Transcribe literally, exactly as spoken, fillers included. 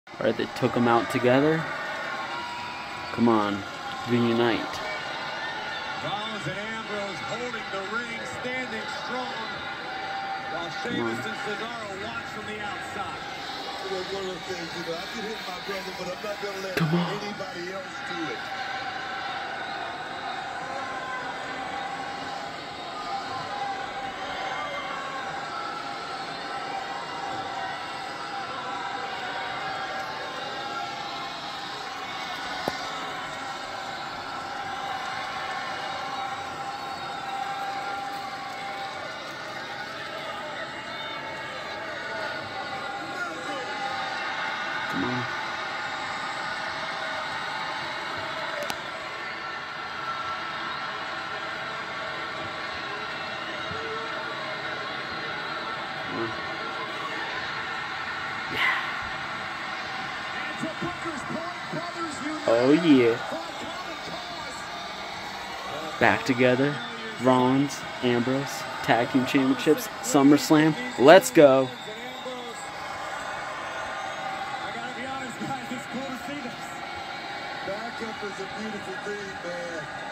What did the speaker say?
Alright, they took them out together. Come on, reunite. Rollins and Ambrose holding the ring, standing strong, while Sheamus and Cesaro watch from the outside. Well, one of the things, you know, I can hit my brother, but I'm not going to let Come on. anybody else do it. Come on. Come on. Yeah. Oh yeah. Back together. Rollins, Ambrose, Tag Team Championships, SummerSlam. Let's go. Backup is a beautiful thing, man.